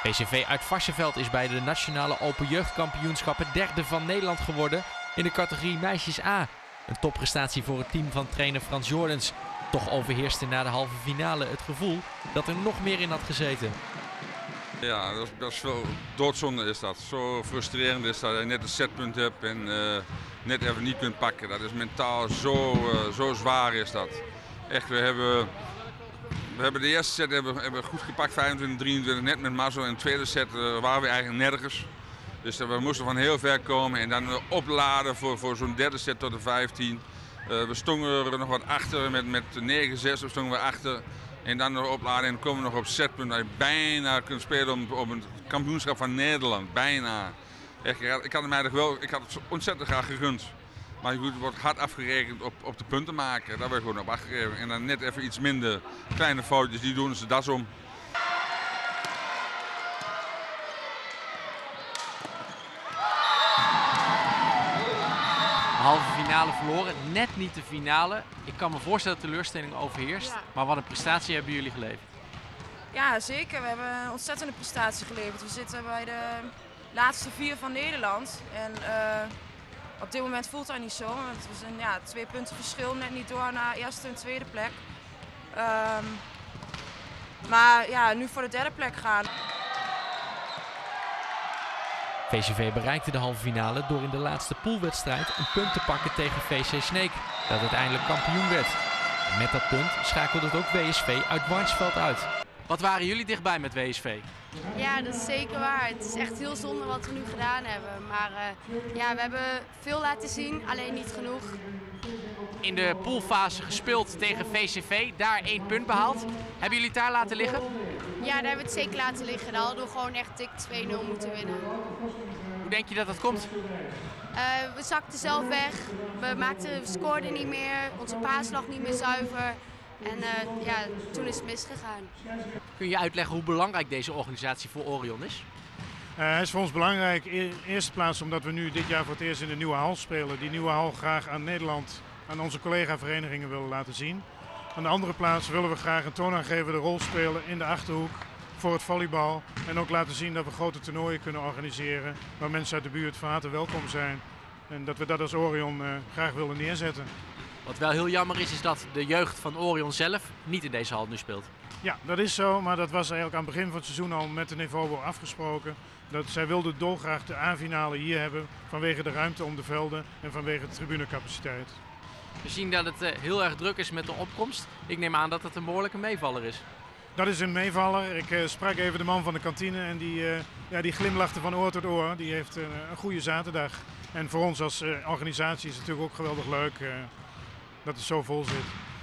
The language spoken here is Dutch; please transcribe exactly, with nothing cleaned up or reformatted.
V C V uit Varsseveld is bij de Nationale Open Jeugdkampioenschappen derde van Nederland geworden in de categorie Meisjes A. Een topprestatie voor het team van trainer Frans Jordens. Toch overheerste na de halve finale het gevoel dat er nog meer in had gezeten. Ja, dat is, dat is wel doodzonde is dat. Zo frustrerend is dat je net een setpunt hebt en uh, net even niet kunt pakken. Dat is mentaal zo, uh, zo zwaar is dat. Echt, we hebben, we hebben de eerste set hebben, hebben goed gepakt, vijfentwintig drieëntwintig net met Mazzo. En de tweede set uh, waren we eigenlijk nergens. Dus uh, we moesten van heel ver komen en dan uh, opladen voor, voor zo'n derde set tot de vijftien. Uh, we stonden er nog wat achter, met, met negen zes stonden we achter. En dan nog opladen en dan komen we nog op setpunt dat je bijna kunt spelen om, op een kampioenschap van Nederland. Bijna. Echt, ik had hem eigenlijk wel, ik had het ontzettend graag gegund. Maar goed, het wordt hard afgerekend op, op de punten maken. Daar werd gewoon op afgegeven. En dan net even iets minder kleine foutjes, die doen ze das om. Halve finale verloren, net niet de finale. Ik kan me voorstellen dat de teleurstelling overheerst. Ja. Maar wat een prestatie hebben jullie geleverd? Ja, zeker. We hebben een ontzettende prestatie geleverd. We zitten bij de laatste vier van Nederland. En uh, op dit moment voelt dat niet zo. Want we zijn ja, twee punten verschil, net niet door naar eerste en tweede plek. Um, maar ja, nu voor de derde plek gaan. V C V bereikte de halve finale door in de laatste poolwedstrijd een punt te pakken tegen V C Sneek, dat uiteindelijk kampioen werd. En met dat punt schakelde het ook W S V uit Warnsveld uit. Wat waren jullie dichtbij met W S V? Ja, dat is zeker waar. Het is echt heel zonde wat we nu gedaan hebben. Maar uh, ja, we hebben veel laten zien, alleen niet genoeg. In de poolfase gespeeld tegen V C V, daar één punt behaald. Hebben jullie het daar laten liggen? Ja, daar hebben we het zeker laten liggen. Daar hadden we gewoon echt dik twee nul moeten winnen. Hoe denk je dat dat komt? Uh, we zakten zelf weg, we, maakten, we scoorden niet meer, onze paas lag niet meer zuiver. En uh, ja, toen is het misgegaan. Kun je uitleggen hoe belangrijk deze organisatie voor Orion is? Uh, hij is voor ons belangrijk in eerste plaats omdat we nu dit jaar voor het eerst in de nieuwe hal spelen. Die nieuwe hal graag aan Nederland, aan onze collega-verenigingen willen laten zien. Aan de andere plaats willen we graag een toonaangevende rol spelen in de Achterhoek voor het volleybal. En ook laten zien dat we grote toernooien kunnen organiseren waar mensen uit de buurt van harte welkom zijn. En dat we dat als Orion uh, graag willen neerzetten. Wat wel heel jammer is, is dat de jeugd van Orion zelf niet in deze hal nu speelt. Ja, dat is zo, maar dat was eigenlijk aan het begin van het seizoen al met de Nevobo afgesproken. Dat zij wilden dolgraag de A-finale hier hebben vanwege de ruimte om de velden en vanwege de tribunecapaciteit. We zien dat het uh, heel erg druk is met de opkomst. Ik neem aan dat het een behoorlijke meevaller is. Dat is een meevaller. Ik uh, sprak even de man van de kantine en die, uh, ja, die glimlachte van oor tot oor. Die heeft uh, een goede zaterdag. En voor ons als uh, organisatie is het natuurlijk ook geweldig leuk uh, dat het zo vol zit.